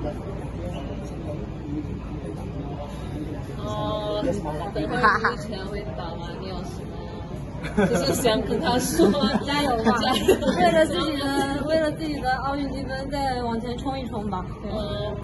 哦，等会儿之前会打完，你有什么就是想跟他说？ 加油吧！ 加油！ 为了自己的奥运积分再往前冲一冲吧。